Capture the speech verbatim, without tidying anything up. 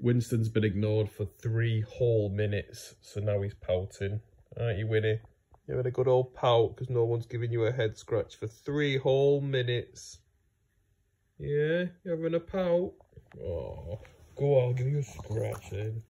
Winston's been ignored for three whole minutes, so now he's pouting. Aren't you, Winnie? You're having a good old pout because no one's giving you a head scratch for three whole minutes. Yeah, you're having a pout? Oh, go on, give you a scratch then.